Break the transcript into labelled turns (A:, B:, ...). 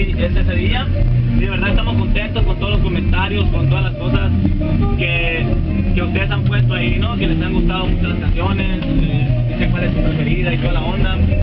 A: ese día. Y de verdad estamos contentos con todos los comentarios, con todas las cosas que ustedes han puesto ahí, ¿no? Que les han gustado mucho las canciones, dicen cuál es su preferida y toda la onda.